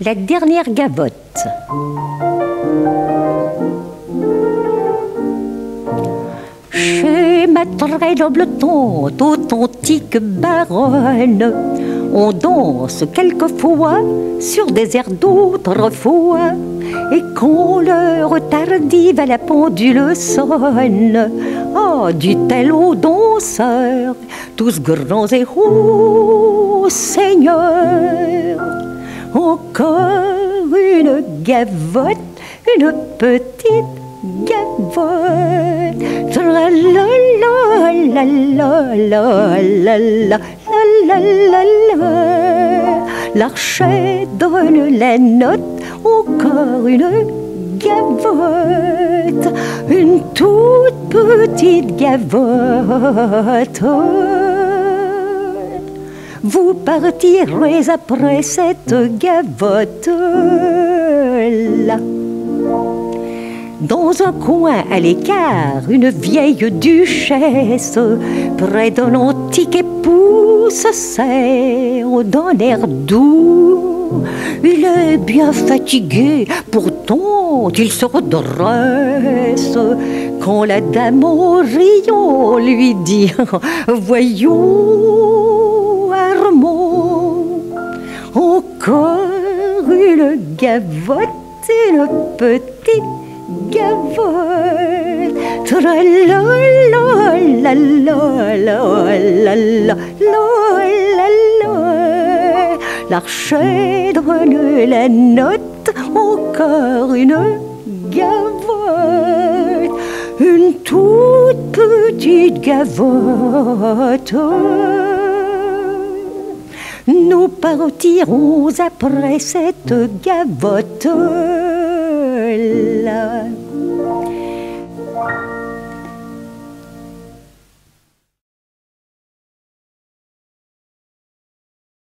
La dernière gavotte. Chez ma très noble tante, authentique baronne, on danse quelquefois sur des airs d'autrefois. Et quand l'heure tardive à la pendule sonne, oh, dit-elle aux danseurs, tous grands et hauts seigneurs, encore une gavotte, une petite gavotte. L'archet donne la note, encore une gavotte, une toute petite gavotte. Vous partirez après cette gavotte-là. Dans un coin à l'écart, une vieille duchesse, près d'un antique époux, se serre d'un air doux. Il est bien fatigué, pourtant il se redresse, quand la dame en riant lui dit « Voyons, Armand, encore une gavotte, une petite gavotte. L'archet donne la note, encore une gavotte, une toute petite gavotte. Nous partirons après cette gavotte.